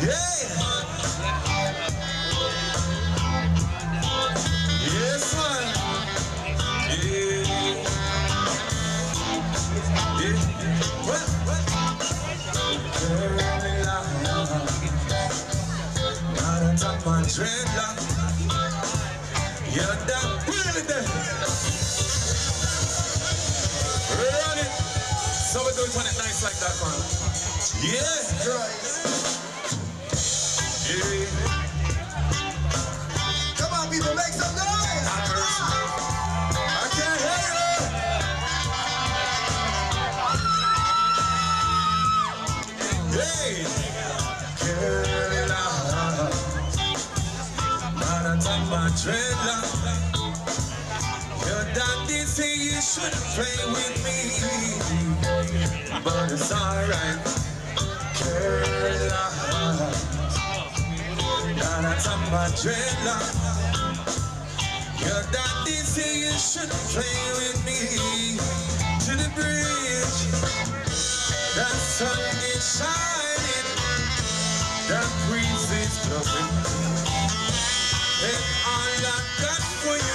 Yeah. Yes, man. Yeah. Yeah. Well. Not on top of dreadlock. You're done. Really there. Run it. So we do it when it nice like that, man. Yeah. Yeah. Come on, people, make some noise. I can't hear you. Hey. Girl, man, I top my dreadlock. Your daddy say you shouldn't play with me, but it's alright. Girl, man, I top my dreadlock. Your daddy say you shouldn't play with me. To the bridge, that sun is shining, that breeze is blowing, and all I got for you.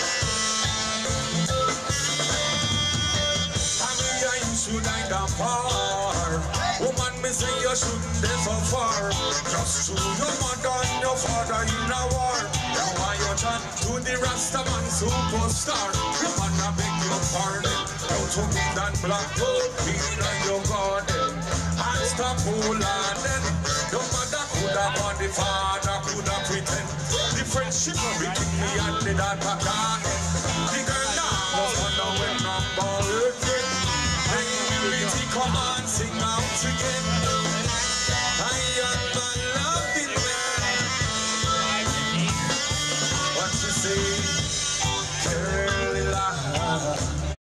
Should I go far? Woman, me say you shouldn't be so far. Just to your mother and your father in a war. Now why you turn to the Rastaman superstar? Your man a beg your pardon. Now to me that black gold in your garden. And stop holding. Your mother could have won, the father could have pretend. The friendship between me and the daughter can't end. The girl now was on the way number 18. Come on, sing out again.